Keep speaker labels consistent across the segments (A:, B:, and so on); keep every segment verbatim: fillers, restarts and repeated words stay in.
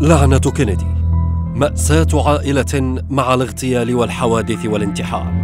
A: لعنة كينيدي، مأساة عائلة مع الاغتيال والحوادث والانتحار.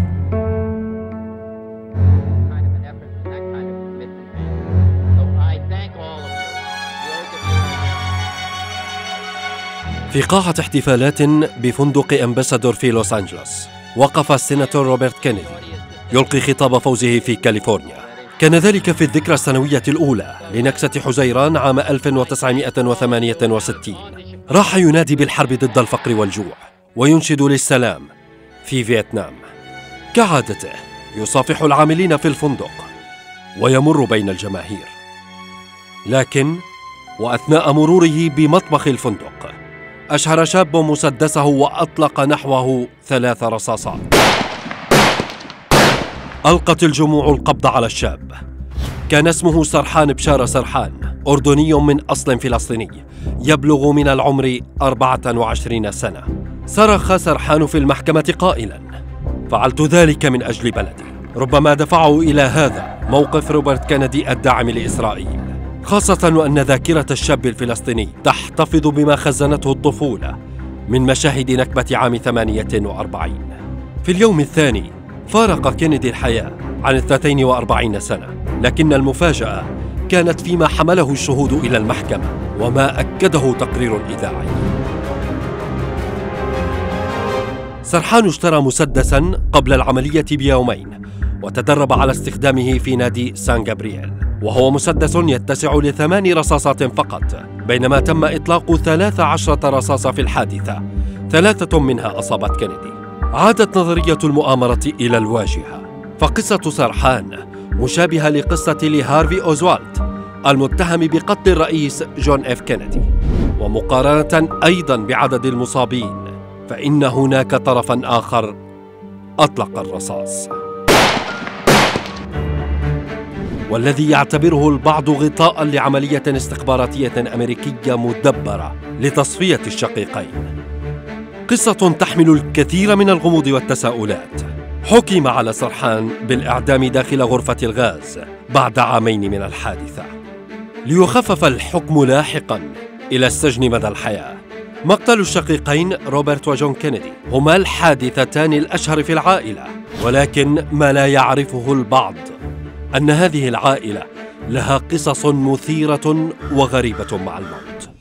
A: في قاعة احتفالات بفندق أمباسادور في لوس أنجلوس، وقف السيناتور روبرت كينيدي يلقي خطاب فوزه في كاليفورنيا. كان ذلك في الذكرى السنوية الأولى لنكسة حزيران عام ألف وتسعمائة وثمانية وستين. راح ينادي بالحرب ضد الفقر والجوع وينشد للسلام في فيتنام. كعادته يصافح العاملين في الفندق ويمر بين الجماهير، لكن وأثناء مروره بمطبخ الفندق أشهر شاب مسدسه وأطلق نحوه ثلاث رصاصات. ألقت الجموع القبض على الشاب. كان اسمه سرحان بشارة سرحان، أردني من أصل فلسطيني، يبلغ من العمر أربعة وعشرين سنة. صرخ سرحان في المحكمة قائلاً: فعلت ذلك من أجل بلدي. ربما دفعه إلى هذا موقف روبرت كينيدي الداعم لإسرائيل، خاصة وأن ذاكرة الشاب الفلسطيني تحتفظ بما خزنته الطفولة من مشاهد نكبة عام ثمانية وأربعين. في اليوم الثاني فارق كينيدي الحياة عن اثنتين وأربعين سنة، لكن المفاجأة كانت فيما حمله الشهود إلى المحكمة وما أكده تقرير إذاعي. سرحان اشترى مسدساً قبل العملية بيومين وتدرب على استخدامه في نادي سان جابرييل، وهو مسدس يتسع لثمان رصاصات فقط، بينما تم إطلاق ثلاث عشرة رصاصة في الحادثة، ثلاثة منها أصابت كينيدي. عادت نظرية المؤامرة إلى الواجهة، فقصة سرحان مشابهة لقصة لهارفي أوزوالد المتهم بقتل الرئيس جون إف كينيدي، ومقارنة أيضاً بعدد المصابين فإن هناك طرفاً آخر أطلق الرصاص، والذي يعتبره البعض غطاءً لعملية استخباراتية أمريكية مدبرة لتصفية الشقيقين. قصة تحمل الكثير من الغموض والتساؤلات. حكم على سرحان بالإعدام داخل غرفة الغاز بعد عامين من الحادثة، ليخفف الحكم لاحقاً إلى السجن مدى الحياة. مقتل الشقيقين روبرت وجون كينيدي هما الحادثتان الأشهر في العائلة، ولكن ما لا يعرفه البعض أن هذه العائلة لها قصص مثيرة وغريبة مع الموت،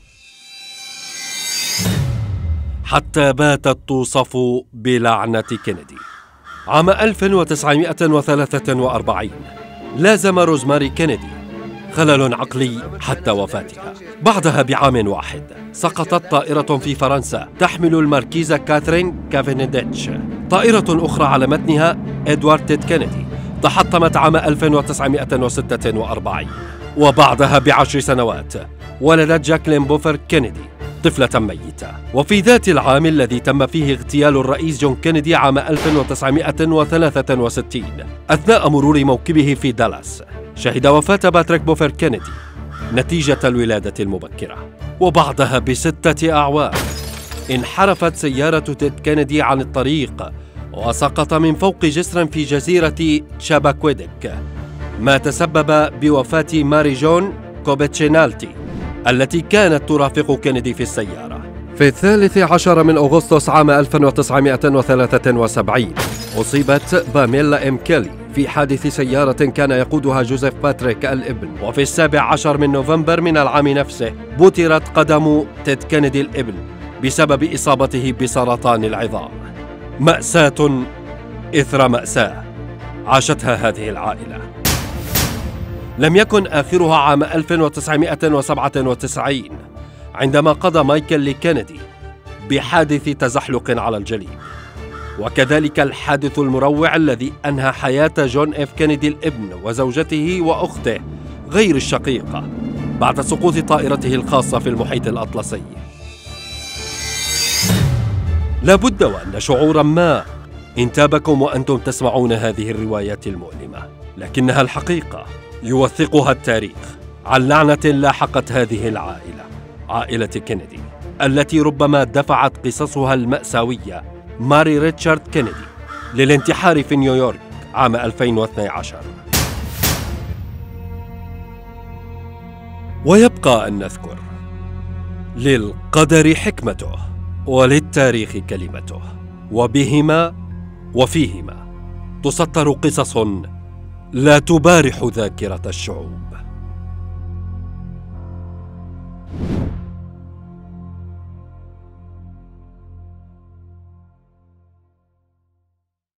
A: حتى باتت توصف بلعنة كينيدي. عام ألف وتسعمائة وثلاثة وأربعين لازم روزماري كينيدي خلل عقلي حتى وفاتها. بعدها بعام واحد سقطت طائرة في فرنسا تحمل الماركيزة كاثرين كافينديتش. طائرة أخرى على متنها إدوارد تيد كينيدي تحطمت عام ألف وتسعمائة وستة وأربعين. وبعدها بعشر سنوات ولدت جاكلين بوفر كينيدي طفلة ميتة. وفي ذات العام الذي تم فيه اغتيال الرئيس جون كينيدي عام ألف وتسعمائة وثلاثة وستين أثناء مرور موكبه في دالاس، شهد وفاة باتريك بوفر كينيدي نتيجة الولادة المبكرة. وبعدها بستة أعوام انحرفت سيارة تيد كينيدي عن الطريق وسقط من فوق جسر في جزيرة تشاباكويدك، ما تسبب بوفاة ماري جون كوبيتشينالتي التي كانت ترافق كينيدي في السيارة. في الثالث عشر من أغسطس عام ألف وتسعمائة وثلاثة وسبعين أصيبت باميلا إم كيلي في حادث سيارة كان يقودها جوزيف باتريك الابن. وفي السابع عشر من نوفمبر من العام نفسه بترت قدم تيد كينيدي الابن بسبب إصابته بسرطان العظام. مأساة إثر مأساة عاشتها هذه العائلة. لم يكن آخرها عام ألف وتسعمائة وسبعة وتسعين عندما قضى مايكل كينيدي بحادث تزحلق على الجليد، وكذلك الحادث المروع الذي أنهى حياة جون إف كينيدي الابن وزوجته وأخته غير الشقيقة بعد سقوط طائرته الخاصة في المحيط الأطلسي. لابد وأن شعوراً ما انتابكم وأنتم تسمعون هذه الروايات المؤلمة، لكنها الحقيقة يوثقها التاريخ عن لعنة لاحقت هذه العائلة، عائلة كينيدي، التي ربما دفعت قصصها المأساوية ماري ريتشارد كينيدي للانتحار في نيويورك عام ألفين واثني عشر. ويبقى أن نذكر للقدر حكمته وللتاريخ كلمته، وبهما وفيهما تسطر قصص لا تبارح ذاكرة الشعوب.